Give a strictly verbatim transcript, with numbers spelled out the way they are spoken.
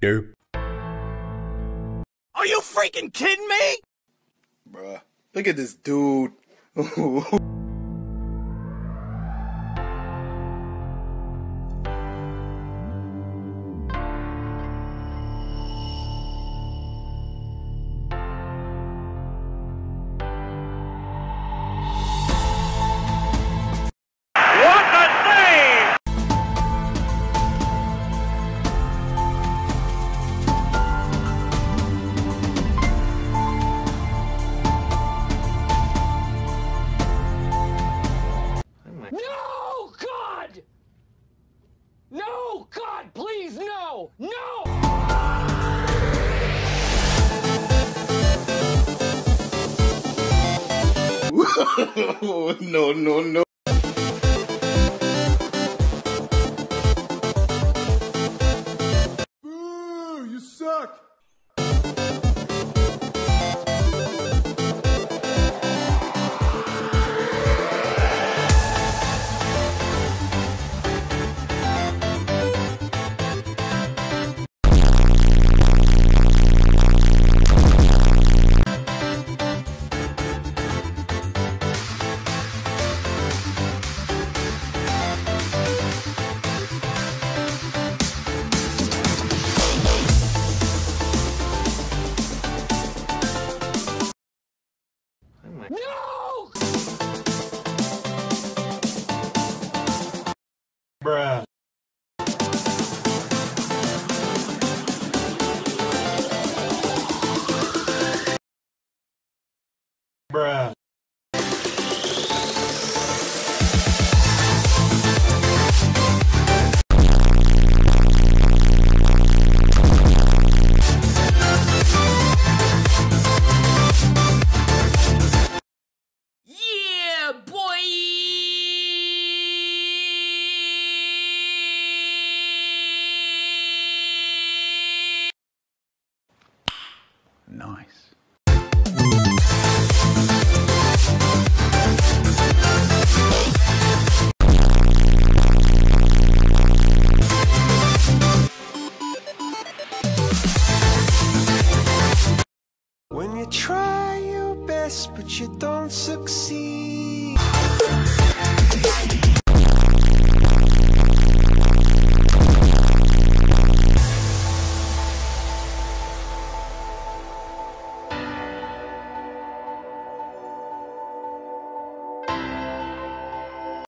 Derp. Are you freaking kidding me? Bruh, look at this dude. No, God! No, God, please, no! No! No, no, no. Ooh, you suck. No! Bruh. Bruh. Yeah, boy! Nice. When you try your best but you don't succeed.